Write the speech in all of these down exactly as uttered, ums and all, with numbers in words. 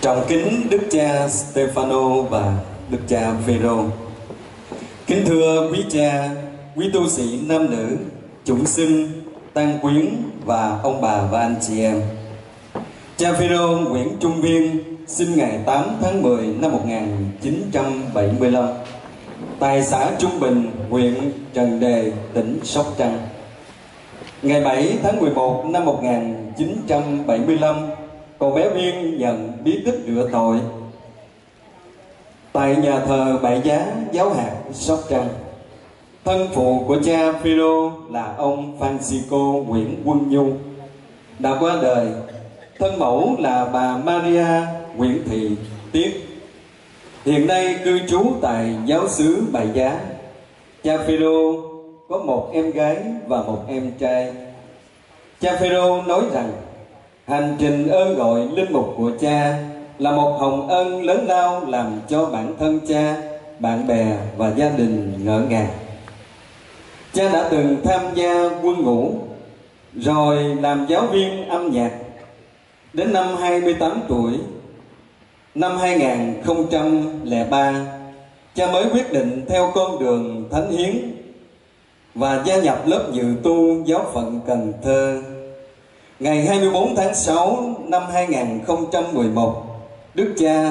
Trọng kính Đức cha Stefano và Đức cha Phêrô. Kính thưa quý cha, quý tu sĩ nam nữ, chúng sinh, tăng quyến và ông bà và anh chị em. Cha Phêrô Nguyễn Trung Viên sinh ngày tám tháng mười năm một nghìn chín trăm bảy mươi lăm tại xã Trung Bình, huyện Trần Đề, tỉnh Sóc Trăng. Ngày bảy tháng mười một năm một nghìn chín trăm bảy mươi lăm, cậu bé Viên nhận bí tích rửa tội tại nhà thờ Bãi Giá, Giáo hạt, Sóc Trăng. Thân phụ của cha Phêrô là ông Francisco Nguyễn Quân Nhu đã qua đời. Thân mẫu là bà Maria Nguyễn Thị Tiết, hiện nay cư trú tại giáo xứ Bãi Giá. Cha Phêrô có một em gái và một em trai. Cha Phêrô nói rằng hành trình ơn gọi linh mục của cha là một hồng ân lớn lao làm cho bản thân cha, bạn bè và gia đình ngỡ ngàng. Cha đã từng tham gia quân ngũ, rồi làm giáo viên âm nhạc. Đến năm hai mươi tám tuổi, năm hai nghìn không trăm lẻ ba, cha mới quyết định theo con đường thánh hiến và gia nhập lớp dự tu giáo phận Cần Thơ. Ngày hai mươi bốn tháng sáu năm hai nghìn không trăm mười một, Đức cha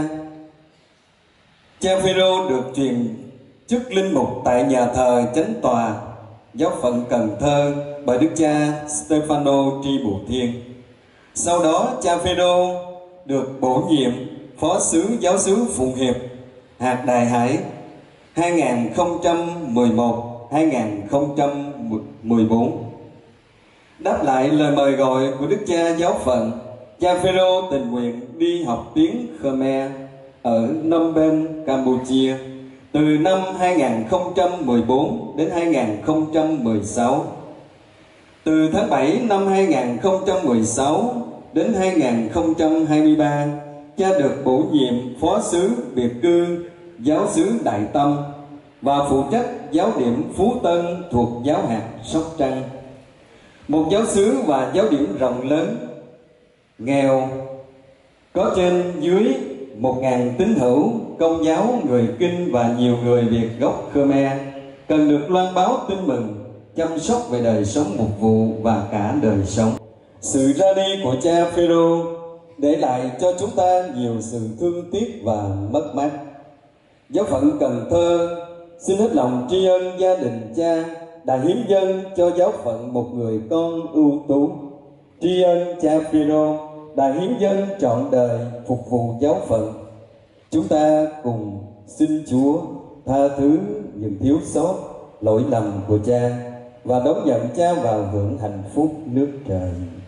Cha Phêrô được truyền chức linh mục tại nhà thờ Chánh tòa giáo phận Cần Thơ bởi Đức cha Stefano Tri Bù Thiên. Sau đó, cha Phêrô được bổ nhiệm phó xứ giáo xứ Phụng Hiệp, hạt Đại Hải hai nghìn không trăm mười một đến hai nghìn không trăm mười bốn. Đáp lại lời mời gọi của Đức cha giáo phận, cha Phêrô tình nguyện đi học tiếng Khmer ở Phnom Penh, Campuchia từ năm hai nghìn không trăm mười bốn đến hai nghìn không trăm mười sáu. Từ tháng bảy năm hai nghìn không trăm mười sáu đến hai nghìn không trăm hai mươi ba, cha được bổ nhiệm phó xứ biệt cư giáo xứ Đại Tâm và phụ trách giáo điểm Phú Tân thuộc giáo hạt Sóc Trăng, một giáo xứ và giáo điểm rộng lớn, nghèo, có trên dưới một nghìn tín hữu Công giáo, người Kinh và nhiều người Việt gốc Khmer, cần được loan báo tin mừng, chăm sóc về đời sống mục vụ và cả đời sống. Sự ra đi của cha Phêrô để lại cho chúng ta nhiều sự thương tiếc và mất mát. Giáo phận Cần Thơ xin hết lòng tri ân gia đình cha đã hiến dâng cho giáo phận một người con ưu tú. Tri ân cha Phêrô đã hiến dâng trọn đời phục vụ giáo phận. Chúng ta cùng xin Chúa tha thứ những thiếu sót, lỗi lầm của cha và đón nhận cha vào hưởng hạnh phúc nước trời.